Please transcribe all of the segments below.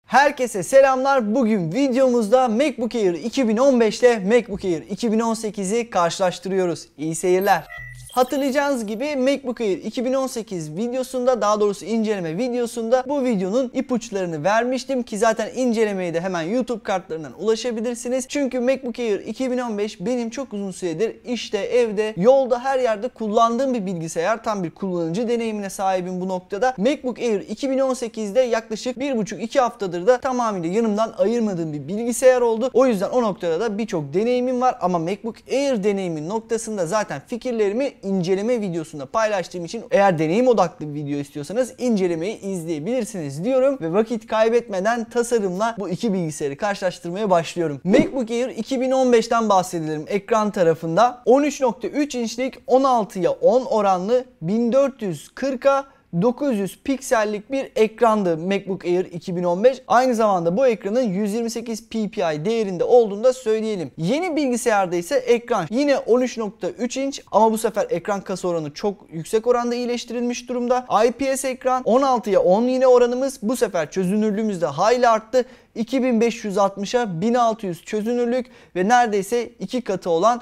Herkese selamlar. Bugün videomuzda MacBook Air 2015 ile MacBook Air 2018'i karşılaştırıyoruz. İyi seyirler. Hatırlayacağınız gibi MacBook Air 2018 videosunda, daha doğrusu inceleme videosunda bu videonun ipuçlarını vermiştim ki zaten incelemeye de hemen YouTube kartlarından ulaşabilirsiniz. Çünkü MacBook Air 2015 benim çok uzun süredir işte, evde, yolda, her yerde kullandığım bir bilgisayar. Tam bir kullanıcı deneyimine sahibim bu noktada. MacBook Air 2018'de yaklaşık 1,5-2 haftadır da tamamıyla yanımdan ayırmadığım bir bilgisayar oldu. O yüzden o noktada da birçok deneyimim var ama MacBook Air deneyimin noktasında zaten fikirlerimi inceleme videosunda paylaştığım için eğer deneyim odaklı bir video istiyorsanız incelemeyi izleyebilirsiniz diyorum ve vakit kaybetmeden tasarımla bu iki bilgisayarı karşılaştırmaya başlıyorum. MacBook Air 2015'ten bahsedelim ekran tarafında. 13.3 inçlik 16'ya 10 oranlı 1440'a 900 piksellik bir ekrandı MacBook Air 2015. Aynı zamanda bu ekranın 128 ppi değerinde olduğunu da söyleyelim. Yeni bilgisayarda ise ekran yine 13.3 inç ama bu sefer ekran kasa oranı çok yüksek oranda iyileştirilmiş durumda. IPS ekran, 16'ya 10 yine oranımız. Bu sefer çözünürlüğümüz de hayli arttı. 2560'a 1600 çözünürlük ve neredeyse 2 katı olan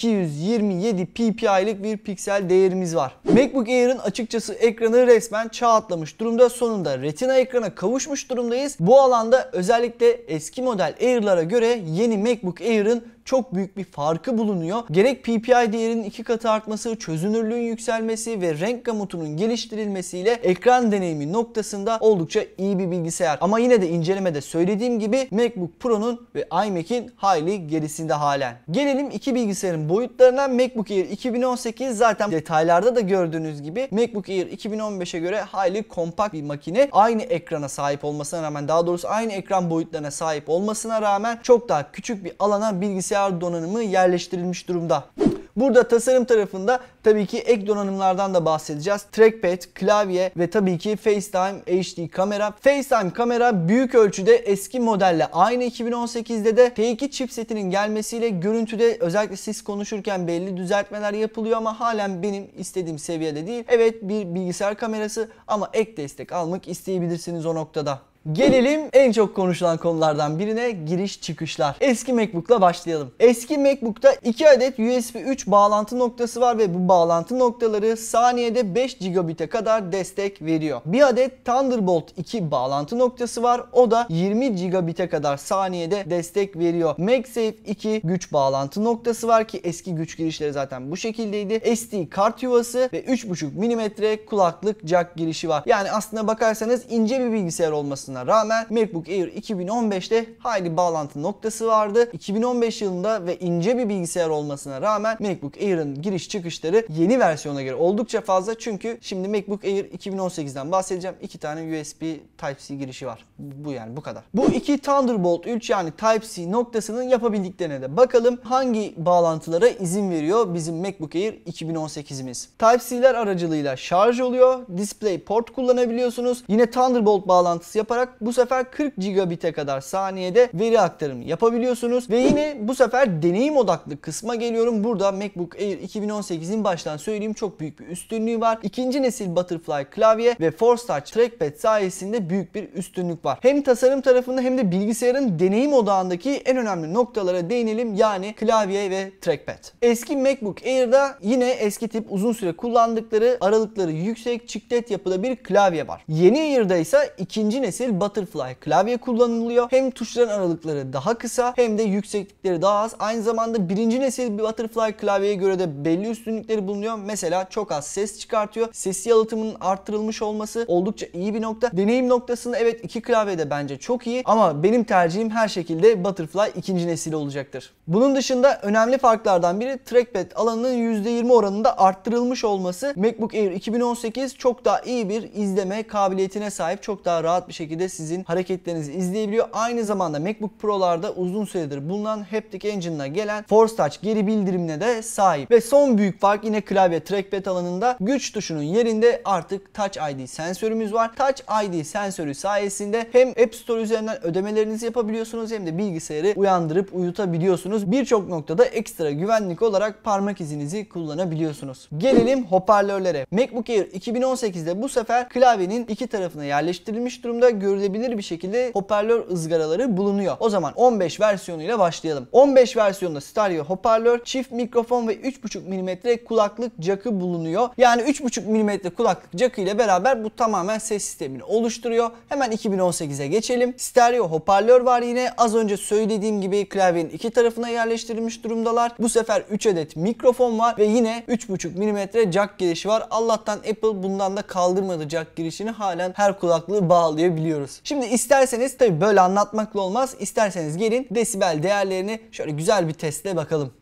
227 ppi'lik bir piksel değerimiz var. MacBook Air'ın açıkçası ekranı resmen çağ atlamış durumda. Sonunda Retina ekrana kavuşmuş durumdayız. Bu alanda özellikle eski model Air'lara göre yeni MacBook Air'ın çok büyük bir farkı bulunuyor. Gerek PPI değerinin 2 katı artması, çözünürlüğün yükselmesi ve renk gamutunun geliştirilmesiyle ekran deneyimi noktasında oldukça iyi bir bilgisayar. Ama yine de incelemede söylediğim gibi MacBook Pro'nun ve iMac'in hayli gerisinde halen. Gelelim iki bilgisayarın boyutlarına. MacBook Air 2018 zaten detaylarda da gördüğünüz gibi MacBook Air 2015'e göre hayli kompakt bir makine. Aynı ekrana sahip olmasına rağmen, daha doğrusu aynı ekran boyutlarına sahip olmasına rağmen çok daha küçük bir alana bilgisayar donanımı yerleştirilmiş durumda. Burada tasarım tarafında tabii ki ek donanımlardan da bahsedeceğiz. Trackpad, klavye ve tabii ki FaceTime HD kamera. FaceTime kamera büyük ölçüde eski modelle aynı 2018'de de T2 chipsetinin gelmesiyle görüntüde özellikle siz konuşurken belli düzeltmeler yapılıyor ama halen benim istediğim seviyede değil. Evet, bir bilgisayar kamerası ama ek destek almak isteyebilirsiniz o noktada. Gelelim en çok konuşulan konulardan birine, giriş çıkışlar. Eski MacBook'la başlayalım. Eski MacBook'ta 2 adet USB 3 bağlantı noktası var ve bu bağlantı noktaları saniyede 5 gigabit'e kadar destek veriyor. Bir adet Thunderbolt 2 bağlantı noktası var. O da 20 gigabit'e kadar saniyede destek veriyor. MagSafe 2 güç bağlantı noktası var ki eski güç girişleri zaten bu şekildeydi. SD kart yuvası ve 3,5 mm kulaklık jack girişi var. Yani aslına bakarsanız ince bir bilgisayar olmasına rağmen MacBook Air 2015'te hayli bağlantı noktası vardı. 2015 yılında ve ince bir bilgisayar olmasına rağmen MacBook Air'ın giriş çıkışları yeni versiyona göre oldukça fazla. Çünkü şimdi MacBook Air 2018'den bahsedeceğim. 2 tane USB Type-C girişi var. Bu yani bu kadar. Bu iki Thunderbolt 3 yani Type-C noktasının yapabildiklerine de bakalım. Hangi bağlantılara izin veriyor bizim MacBook Air 2018'imiz? Type-C'ler aracılığıyla şarj oluyor. DisplayPort kullanabiliyorsunuz. Yine Thunderbolt bağlantısı yaparak bu sefer 40 gigabit'e kadar saniyede veri aktarımı yapabiliyorsunuz. Ve yine bu sefer deneyim odaklı kısma geliyorum. Burada MacBook Air 2018'in baştan söyleyeyim çok büyük bir üstünlüğü var. İkinci nesil Butterfly klavye ve Force Touch Trackpad sayesinde büyük bir üstünlük var. Hem tasarım tarafında hem de bilgisayarın deneyim odağındaki en önemli noktalara değinelim. Yani klavye ve trackpad. Eski MacBook Air'da yine eski tip uzun süre kullandıkları aralıkları yüksek çiklet yapıda bir klavye var. Yeni Air'da ise ikinci nesil Butterfly klavye kullanılıyor. Hem tuşların aralıkları daha kısa hem de yükseklikleri daha az. Aynı zamanda birinci nesil bir Butterfly klavyeye göre de belli üstünlükleri bulunuyor. Mesela çok az ses çıkartıyor. Ses yalıtımının arttırılmış olması oldukça iyi bir nokta. Deneyim noktasında evet iki klavye de bence çok iyi ama benim tercihim her şekilde Butterfly ikinci nesil olacaktır. Bunun dışında önemli farklardan biri trackpad alanının %20 oranında arttırılmış olması. MacBook Air 2018 çok daha iyi bir izleme kabiliyetine sahip. Çok daha rahat bir şekilde sizin hareketlerinizi izleyebiliyor. Aynı zamanda MacBook Pro'larda uzun süredir bulunan Haptic Engine'la gelen Force Touch geri bildirimine de sahip. Ve son büyük fark yine klavye trackpad alanında güç tuşunun yerinde artık Touch ID sensörümüz var. Touch ID sensörü sayesinde hem App Store üzerinden ödemelerinizi yapabiliyorsunuz hem de bilgisayarı uyandırıp uyutabiliyorsunuz. Birçok noktada ekstra güvenlik olarak parmak izinizi kullanabiliyorsunuz. Gelelim hoparlörlere. MacBook Air 2018'de bu sefer klavyenin iki tarafına yerleştirilmiş durumda. görülebilir bir şekilde hoparlör ızgaraları bulunuyor. O zaman 15 versiyonuyla başlayalım. 15 versiyonda stereo hoparlör, çift mikrofon ve 3.5 mm kulaklık jackı bulunuyor. Yani 3.5 mm kulaklık jackı ile beraber bu tamamen ses sistemini oluşturuyor. Hemen 2018'e geçelim. Stereo hoparlör var yine. Az önce söylediğim gibi klavyenin iki tarafına yerleştirilmiş durumdalar. Bu sefer 3 adet mikrofon var ve yine 3.5 mm jack girişi var. Allah'tan Apple bundan da kaldırmadı jack girişini. Halen her kulaklığı bağlayabiliyoruz. Şimdi isterseniz, tabii böyle anlatmakla olmaz, İsterseniz gelin desibel değerlerini şöyle güzel bir testle bakalım.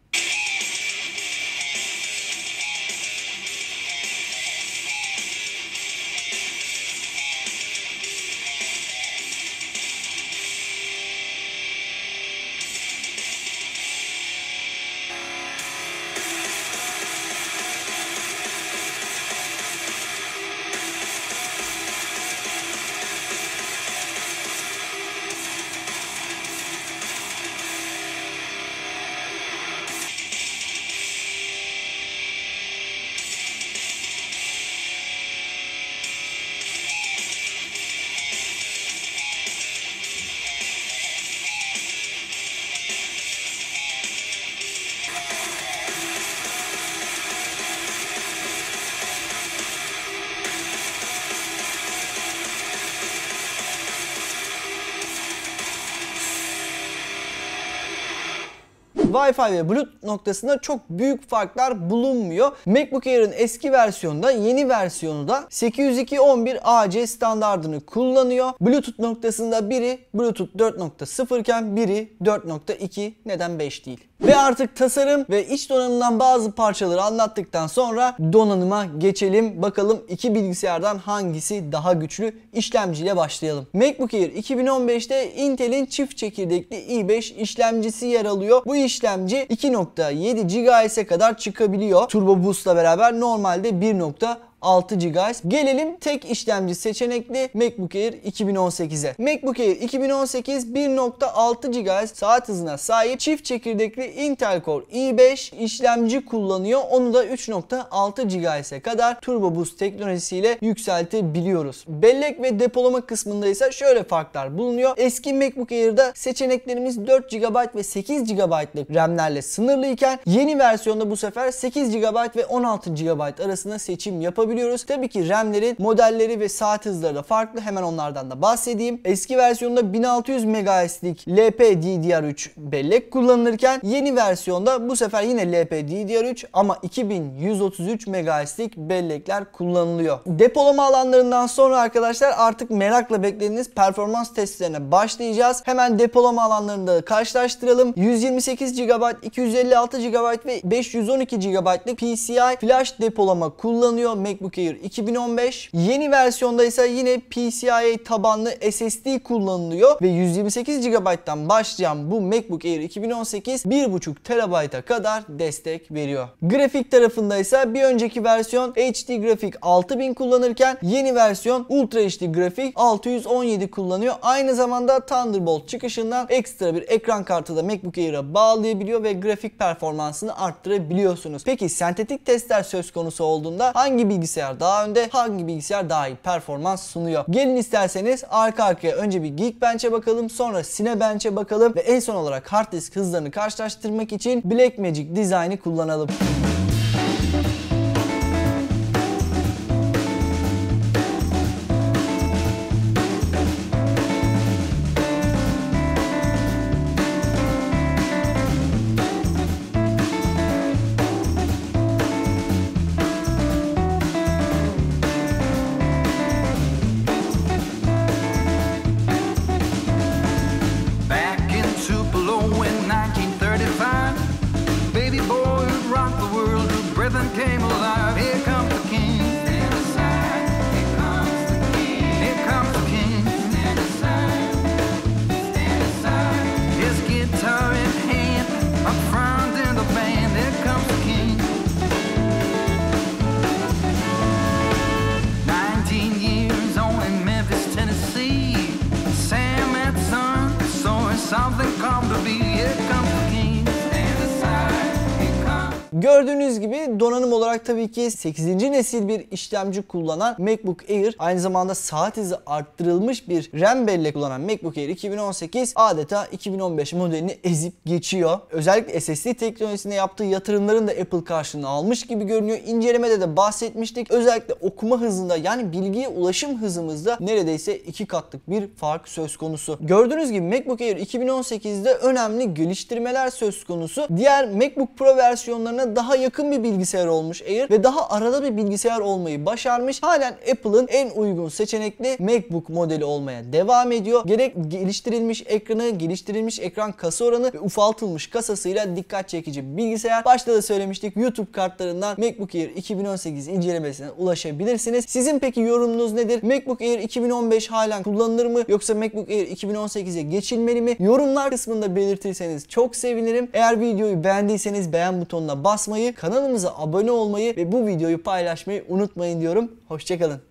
Wi-Fi ve Bluetooth noktasında çok büyük farklar bulunmuyor. MacBook Air'ın eski versiyonunda, yeni versiyonu da 802.11ac standardını kullanıyor. Bluetooth noktasında biri Bluetooth 4.0 iken biri 4.2, neden 5 değil? Ve artık tasarım ve iç donanımdan bazı parçaları anlattıktan sonra donanıma geçelim. Bakalım iki bilgisayardan hangisi daha güçlü? İşlemciyle başlayalım. MacBook Air 2015'te Intel'in çift çekirdekli i5 işlemcisi yer alıyor. Bu işlemci 2.7 GHz'e kadar çıkabiliyor. Turbo Boost'la beraber normalde 1.6 GHz. Gelelim tek işlemci seçenekli MacBook Air 2018'e. MacBook Air 2018 1.6 GHz saat hızına sahip çift çekirdekli Intel Core i5 işlemci kullanıyor. Onu da 3.6 GHz'e kadar Turbo Boost teknolojisiyle yükseltebiliyoruz. Bellek ve depolama kısmında ise şöyle farklar bulunuyor. Eski MacBook Air'da seçeneklerimiz 4 GB ve 8 GB'lık RAM'lerle sınırlıyken yeni versiyonda bu sefer 8 GB ve 16 GB arasında seçim yapabiliyoruz. Tabii ki RAM'lerin modelleri ve saat hızları da farklı. Hemen onlardan da bahsedeyim. Eski versiyonda 1600 MHz'lik LPDDR3 bellek kullanılırken yeni versiyonda bu sefer yine LPDDR3 ama 2133 MHz'lik bellekler kullanılıyor. Depolama alanlarından sonra arkadaşlar artık merakla beklediğiniz performans testlerine başlayacağız. Hemen depolama alanlarını da karşılaştıralım. 128 GB, 256 GB ve 512 GB'lık PCI flash depolama kullanıyor MacBook Air 2015. Yeni versiyonda ise yine PCIe tabanlı SSD kullanılıyor ve 128 GB'dan başlayan bu MacBook Air 2018 1.5 TB'a kadar destek veriyor. Grafik tarafında ise bir önceki versiyon HD grafik 6000 kullanırken yeni versiyon Ultra HD grafik 617 kullanıyor. Aynı zamanda Thunderbolt çıkışından ekstra bir ekran kartı da MacBook Air'a bağlayabiliyor ve grafik performansını arttırabiliyorsunuz. Peki sentetik testler söz konusu olduğunda hangi bilgisayar daha önde, hangi bilgisayar daha iyi performans sunuyor? Gelin isterseniz arka arkaya önce bir Geekbench'e bakalım, sonra Cinebench'e bakalım ve en son olarak hard disk hızlarını karşılaştırmak için Blackmagic Design'i kullanalım. Gördüğünüz gibi donanım olarak tabii ki 8. nesil bir işlemci kullanan MacBook Air, aynı zamanda saat hızı arttırılmış bir RAM bellek kullanan MacBook Air 2018 adeta 2015 modelini ezip geçiyor. Özellikle SSD teknolojisine yaptığı yatırımların da Apple karşılığını almış gibi görünüyor. İncelemede de bahsetmiştik. Özellikle okuma hızında, yani bilgiye ulaşım hızımızda neredeyse 2 katlık bir fark söz konusu. Gördüğünüz gibi MacBook Air 2018'de önemli geliştirmeler söz konusu. Diğer MacBook Pro versiyonlarına daha yakın bir bilgisayar olmuş Air ve daha arada bir bilgisayar olmayı başarmış. Halen Apple'ın en uygun seçenekli MacBook modeli olmaya devam ediyor. Gerek geliştirilmiş ekranı, geliştirilmiş ekran kasa oranı ve ufaltılmış kasasıyla dikkat çekici bir bilgisayar. Başta da söylemiştik, YouTube kartlarından MacBook Air 2018 incelemesine ulaşabilirsiniz. Sizin peki yorumunuz nedir? MacBook Air 2015 halen kullanılır mı? Yoksa MacBook Air 2018'e geçilmeli mi? Yorumlar kısmında belirtirseniz çok sevinirim. Eğer videoyu beğendiyseniz beğen butonuna basmayı, kanalımıza abone olmayı ve bu videoyu paylaşmayı unutmayın diyorum. Hoşçakalın.